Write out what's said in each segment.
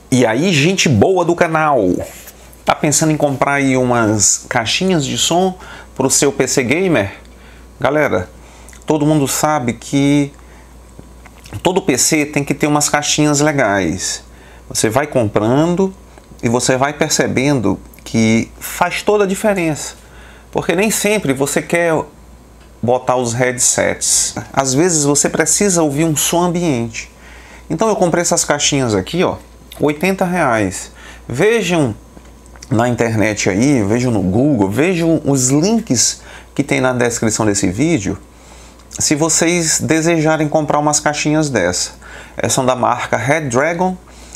E aí, gente boa do canal, tá pensando em comprar aí umas caixinhas de som para o seu PC Gamer? Galera, todo mundo sabe que todo PC tem que ter umas caixinhas legais. Você vai comprando e você vai percebendo que faz toda a diferença. Porque nem sempre você quer botar os headsets. Às vezes você precisa ouvir um som ambiente. Então eu comprei essas caixinhas aqui, ó, R$80. Vejam na internet aí, vejam no Google, vejam os links que tem na descrição desse vídeo, se vocês desejarem comprar umas caixinhas dessa. Essas são da marca Redragon.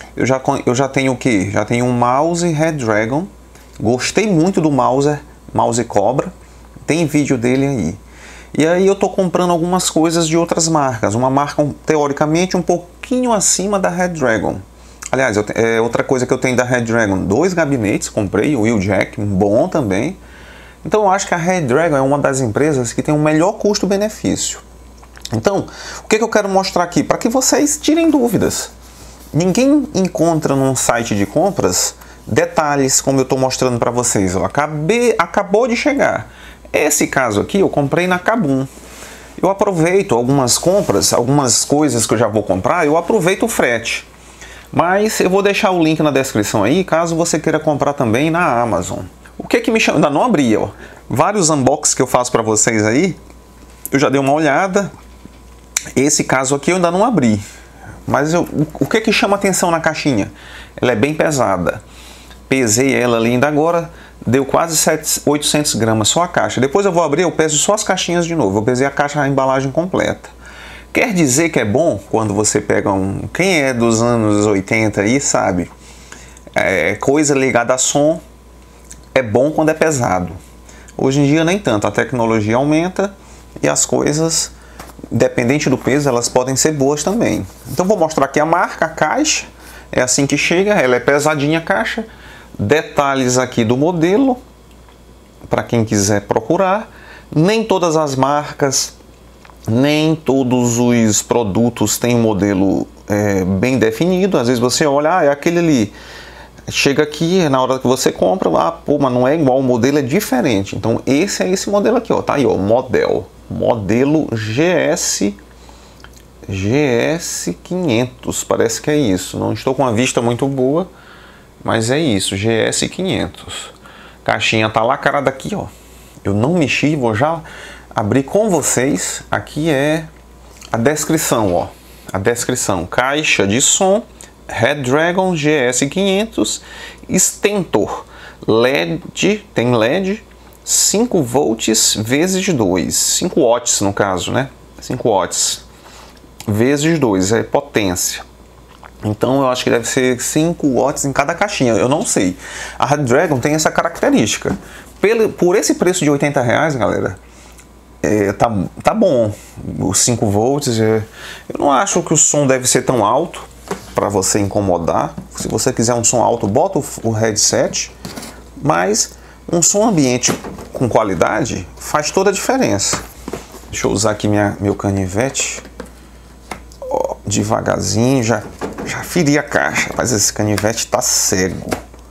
Eu já tenho o que? Já tenho um mouse Redragon. Gostei muito do mouse Cobra. Tem vídeo dele aí. E aí eu tô comprando algumas coisas de outras marcas. Uma marca teoricamente um pouquinho acima da Redragon. Aliás, outra coisa que eu tenho da Redragon, 2 gabinetes, comprei, o Wheeljack, um bom também. Então eu acho que a Redragon é uma das empresas que tem o melhor custo-benefício. Então, o que eu quero mostrar aqui? Para que vocês tirem dúvidas. Ninguém encontra num site de compras detalhes como eu estou mostrando para vocês. Ó, acabou de chegar. Esse caso aqui eu comprei na Kabum. Eu aproveito algumas compras, algumas coisas que eu já vou comprar, eu aproveito o frete. Mas eu vou deixar o link na descrição aí, caso você queira comprar também na Amazon. O que me chama? Ainda não abri, ó. Vários unboxings que eu faço para vocês aí, eu já dei uma olhada. Esse caso aqui eu ainda não abri. Mas o que chama atenção na caixinha? Ela é bem pesada. Pesei ela ali ainda agora, deu quase 800 gramas só a caixa. Depois eu vou abrir, eu peso só as caixinhas de novo. Eu pesei a caixa, a embalagem completa. Quer dizer que é bom quando você pega um... Quem é dos anos 80 aí sabe, coisa ligada a som é bom quando é pesado. Hoje em dia nem tanto, a tecnologia aumenta e as coisas, independente do peso, elas podem ser boas também. Então vou mostrar aqui a marca, a caixa, é assim que chega, ela é pesadinha a caixa. Detalhes aqui do modelo, para quem quiser procurar. Nem todas as marcas, nem todos os produtos têm um modelo bem definido. Às vezes você olha, é aquele ali. Chega aqui, na hora que você compra, pô, mas não é igual, o modelo é diferente. Então esse é esse modelo aqui, ó, tá aí, ó, modelo GS500, parece que é isso. Não estou com a vista muito boa, mas é isso, GS500. Caixinha tá lacrada aqui, ó. Eu não mexi, vou já abrir com vocês. Aqui é a descrição, ó. A descrição, caixa de som Redragon GS500 Stentor LED, tem LED 5 volts vezes 2, 5 watts no caso, né? 5 watts vezes 2 é potência. Então eu acho que deve ser 5 watts em cada caixinha, eu não sei. A Redragon tem essa característica. Por esse preço de R$80, galera, tá bom. Os 5 volts, eu não acho que o som deve ser tão alto para você incomodar. Se você quiser um som alto, bota o headset. Mas um som ambiente com qualidade faz toda a diferença. Deixa eu usar aqui meu canivete. Ó, devagarzinho, já feri a caixa. Mas esse canivete tá cego.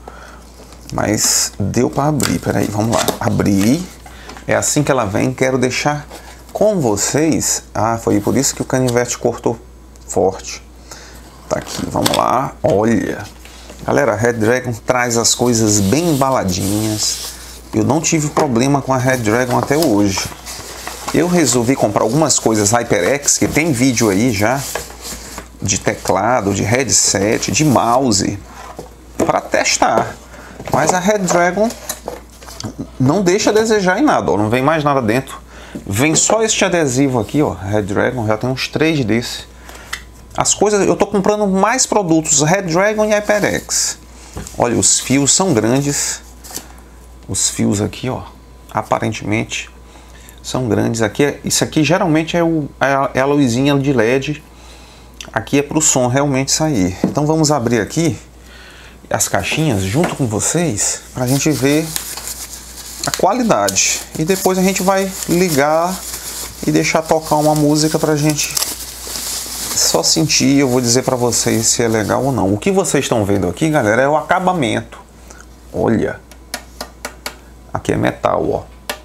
Mas deu para abrir. Peraí, vamos lá. Abri. É assim que ela vem. Quero deixar com vocês. Foi por isso que o canivete cortou forte. Tá aqui, vamos lá. Olha. Galera, a Redragon traz as coisas bem embaladinhas. Eu não tive problema com a Redragon até hoje. Eu resolvi comprar algumas coisas HyperX, que tem vídeo aí já, de teclado, de headset, de mouse, para testar. Mas a Redragon não deixa a desejar em nada, ó. Não vem mais nada dentro. Vem só este adesivo aqui, ó. Redragon, já tem uns 3 desses. As coisas, eu tô comprando mais produtos Redragon e HyperX. Olha, os fios são grandes. Os fios aqui, ó, aparentemente são grandes. Aqui, isso aqui geralmente é a luzinha de LED. Aqui é para o som realmente sair. Então vamos abrir aqui as caixinhas junto com vocês para a gente ver a qualidade. E depois a gente vai ligar e deixar tocar uma música para a gente só sentir, eu vou dizer para vocês se é legal ou não. O que vocês estão vendo aqui, galera, é o acabamento. Olha, aqui é metal, ó.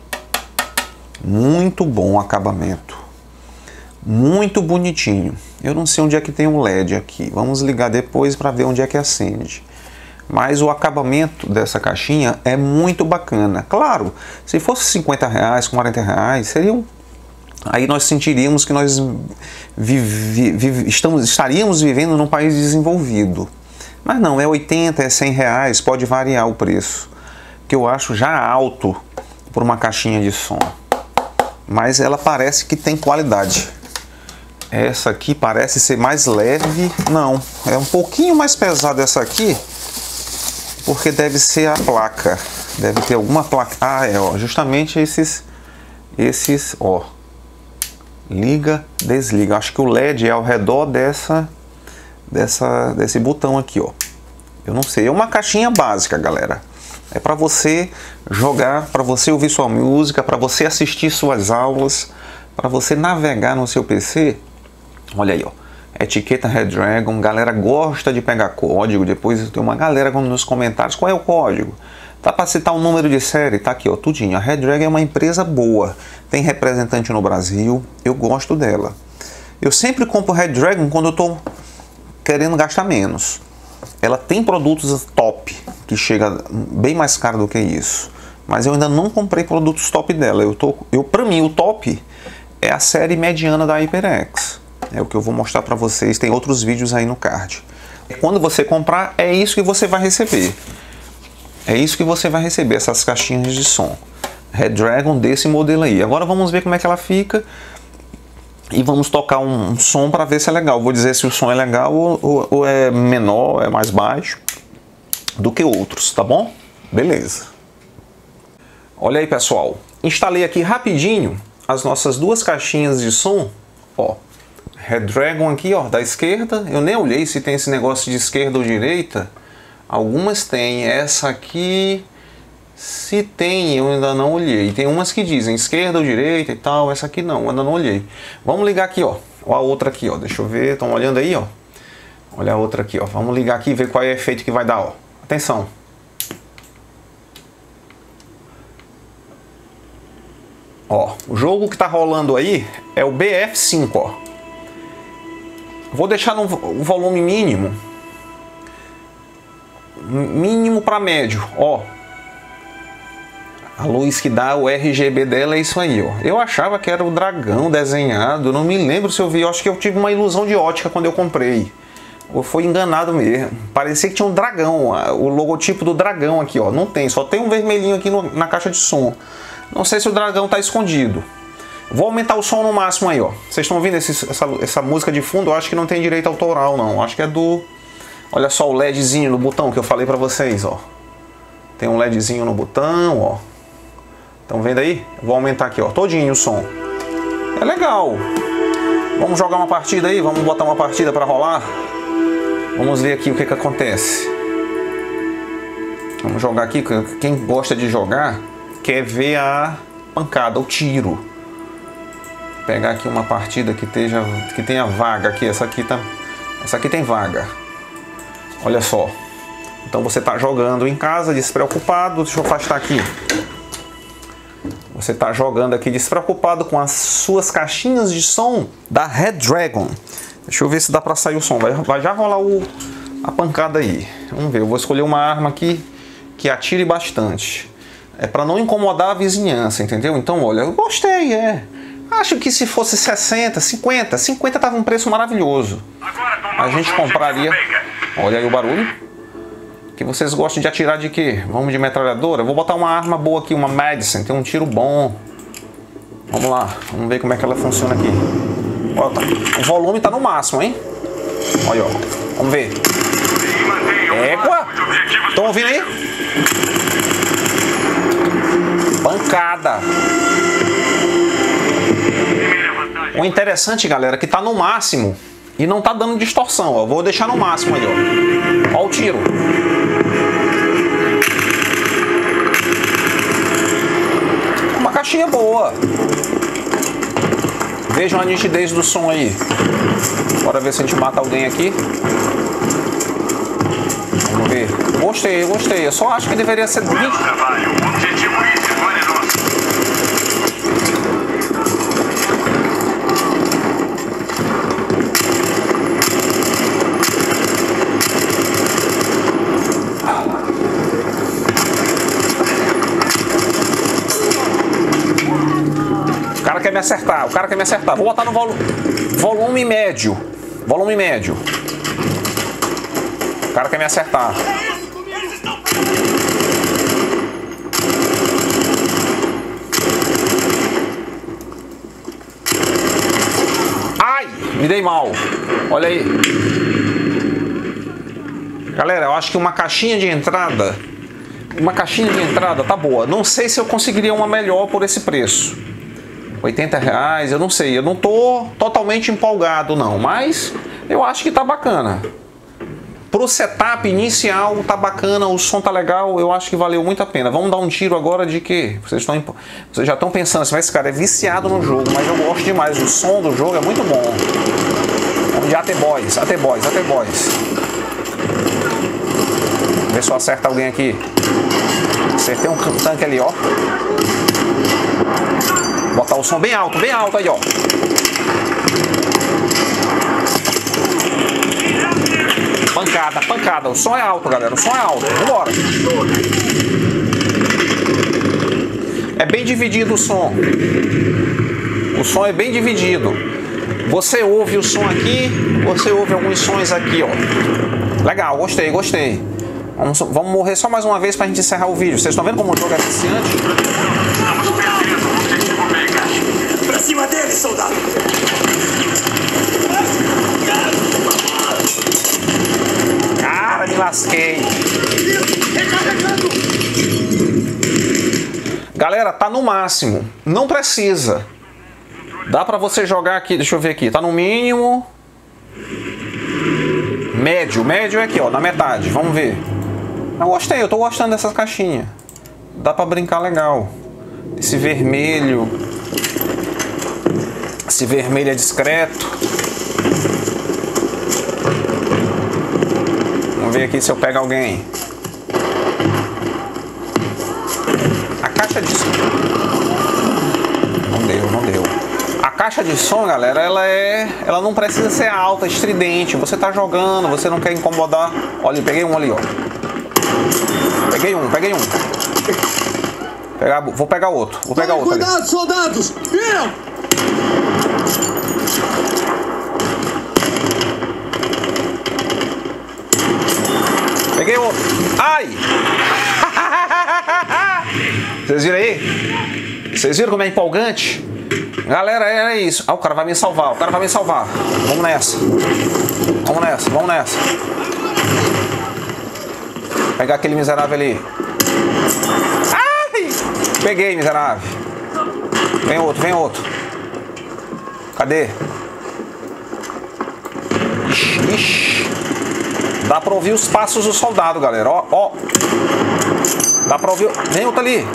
Muito bom o acabamento, muito bonitinho. Eu não sei onde é que tem um LED aqui, vamos ligar depois para ver onde é que acende. Mas o acabamento dessa caixinha é muito bacana. Claro, se fosse 50 reais, 40 reais, seriam... Aí nós sentiríamos que nós estaríamos vivendo num país desenvolvido. Mas não, é 80, é 100 reais, pode variar o preço. Que eu acho já alto por uma caixinha de som. Mas ela parece que tem qualidade. Essa aqui parece ser mais leve. Não, é um pouquinho mais pesada essa aqui. Porque deve ser a placa. Deve ter alguma placa. Ah, é, ó, justamente esses, ó. Liga, desliga. Acho que o LED é ao redor desse botão aqui, ó. Eu não sei. É uma caixinha básica, galera. É para você jogar, para você ouvir sua música, para você assistir suas aulas, para você navegar no seu PC. Olha aí, ó. Etiqueta Redragon. Galera gosta de pegar código. Depois tem uma galera nos comentários. Qual é o código? Tá para citar o número de série? Tá aqui, ó, tudinho. A Redragon é uma empresa boa. Tem representante no Brasil. Eu gosto dela. Eu sempre compro Redragon quando eu tô querendo gastar menos. Ela tem produtos top, que chega bem mais caro do que isso. Mas eu ainda não comprei produtos top dela. Para mim, o top é a série mediana da HyperX. É o que eu vou mostrar para vocês. Tem outros vídeos aí no card. Quando você comprar, é isso que você vai receber. É isso que você vai receber, essas caixinhas de som. Redragon desse modelo aí. Agora vamos ver como é que ela fica. E vamos tocar um som para ver se é legal. Vou dizer se o som é legal ou é menor, é mais baixo do que outros, tá bom? Beleza. Olha aí, pessoal. Instalei aqui rapidinho as nossas duas caixinhas de som. Ó, Redragon aqui, ó, da esquerda. Eu nem olhei se tem esse negócio de esquerda ou direita. Algumas tem. Essa aqui, se tem, eu ainda não olhei. Tem umas que dizem esquerda ou direita e tal. Essa aqui não, ainda não olhei. Vamos ligar aqui, ó. Ó a outra aqui, ó. Deixa eu ver. Estão olhando aí, ó. Olha a outra aqui, ó. Vamos ligar aqui e ver qual é o efeito que vai dar, ó. Atenção. Ó, o jogo que tá rolando aí é o BF5, ó. Vou deixar no volume mínimo. Mínimo para médio, ó. A luz que dá, o RGB dela é isso aí, ó. Eu achava que era o dragão desenhado, eu não me lembro se eu vi, eu acho que eu tive uma ilusão de ótica quando eu comprei. Ou foi enganado mesmo. Parecia que tinha um dragão, o logotipo do dragão aqui, ó. Não tem, só tem um vermelhinho aqui na caixa de som. Não sei se o dragão tá escondido. Vou aumentar o som no máximo aí, ó. Vocês estão ouvindo essa música de fundo? Eu acho que não tem direito autoral, não. Acho que é do... Olha só o LEDzinho no botão que eu falei pra vocês, ó. Tem um LEDzinho no botão, ó. Estão vendo aí? Vou aumentar aqui, ó, todinho o som. É legal. Vamos jogar uma partida aí? Vamos botar uma partida pra rolar? Vamos ver aqui o que acontece. Vamos jogar aqui. Quem gosta de jogar quer ver a pancada, o tiro. Vou pegar aqui uma partida que tenha vaga aqui. Essa aqui tem vaga. Olha só. Então você está jogando em casa despreocupado. Deixa eu afastar aqui. Você está jogando aqui despreocupado com as suas caixinhas de som da Redragon. Deixa eu ver se dá para sair o som. Vai já rolar a pancada aí. Vamos ver. Eu vou escolher uma arma aqui que atire bastante. É para não incomodar a vizinhança, entendeu? Então, olha, eu gostei, Acho que se fosse 60, 50 tava um preço maravilhoso. A gente compraria... Olha aí o barulho. Que vocês gostam de atirar de quê? Vamos de metralhadora? Eu vou botar uma arma boa aqui, uma Madison, tem um tiro bom. Vamos lá, vamos ver como é que ela funciona aqui. Ó, o volume tá no máximo, hein? Olha, ó. Vamos ver. Égua! Estão ouvindo aí? Pancada! O interessante, galera, é que tá no máximo e não tá dando distorção, ó. Vou deixar no máximo aí, ó. Ó o tiro. Uma caixinha boa. Vê Vejam a nitidez do som aí. Bora ver se a gente mata alguém aqui. Vamos ver. Gostei, gostei. Eu só acho que deveria ser 20. Objetivo vitória nossa. O cara quer me acertar, o cara quer me acertar. Vou botar no volume médio. Volume médio. O cara quer me acertar. Ai, me dei mal. Olha aí. Galera, eu acho que uma caixinha de entrada tá boa. Não sei se eu conseguiria uma melhor por esse preço. R$80, eu não sei. Eu não tô totalmente empolgado não, mas eu acho que tá bacana. Pro setup inicial tá bacana, o som tá legal, eu acho que valeu muito a pena. Vamos dar um tiro agora de que vocês já estão pensando assim, mas esse cara é viciado no jogo, mas eu gosto demais, o som do jogo é muito bom. Vamos de AT Boys, AT Boys, AT Boys. Vê se eu acerto alguém aqui. Acertei um tanque ali, ó. Botar o som bem alto aí, ó. Pancada, pancada. O som é alto, galera. O som é alto. Vambora. É bem dividido o som. O som é bem dividido. Você ouve o som aqui, você ouve alguns sons aqui, ó. Legal, gostei, gostei. Vamos morrer só mais uma vez pra gente encerrar o vídeo. Vocês estão vendo como o jogo é viciante? Estamos perdendo o objetivo Mega. Pra cima dele, soldado! Cara, me lasquei. Galera, tá no máximo. Não precisa. Dá pra você jogar aqui, deixa eu ver aqui. Tá no mínimo. Médio, médio é aqui, ó, na metade. Vamos ver. Eu gostei, eu tô gostando dessas caixinhas. Dá pra brincar legal. Esse vermelho. Esse vermelho é discreto. Vamos ver aqui se eu pego alguém. A caixa de som. Não deu, não deu. A caixa de som, galera, ela não precisa ser alta, estridente. Você tá jogando, você não quer incomodar. Olha, peguei um ali, ó. Peguei um. Vou pegar outro. Vou pegar outro. Cuidado, ali. Soldados! Viram? Peguei outro. Ai! Vocês viram aí? Vocês viram como é empolgante? Galera, é isso. Ah, o cara vai me salvar. O cara vai me salvar. Vamos nessa. Vamos nessa. Vamos nessa. Pegar aquele miserável ali. Ai! Peguei, miserável. Vem outro, vem outro. Cadê? Ixi. Dá pra ouvir os passos do soldado, galera. Ó, ó. Dá pra ouvir. Vem outro ali.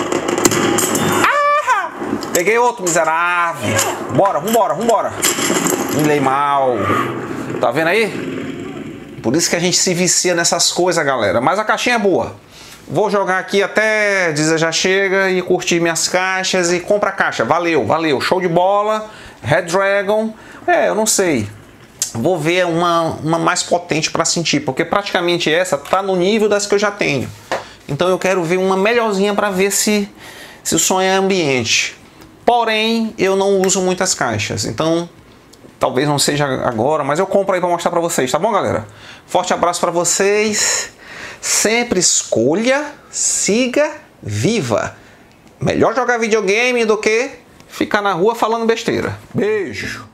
Ah! Peguei outro, miserável. Bora, vambora, vambora. Me dei mal. Tá vendo aí? Por isso que a gente se vicia nessas coisas, galera. Mas a caixinha é boa. Vou jogar aqui até dizer já chega e curtir minhas caixas e compra a caixa. Valeu, valeu. Show de bola. Red Dragon. É, eu não sei. Vou ver uma mais potente para sentir. Porque praticamente essa tá no nível das que eu já tenho. Então eu quero ver uma melhorzinha para ver se o som é ambiente. Porém, eu não uso muitas caixas. Então... talvez não seja agora, mas eu compro aí para mostrar para vocês, tá bom, galera? Forte abraço para vocês. Sempre escolha, siga, viva. Melhor jogar videogame do que ficar na rua falando besteira. Beijo.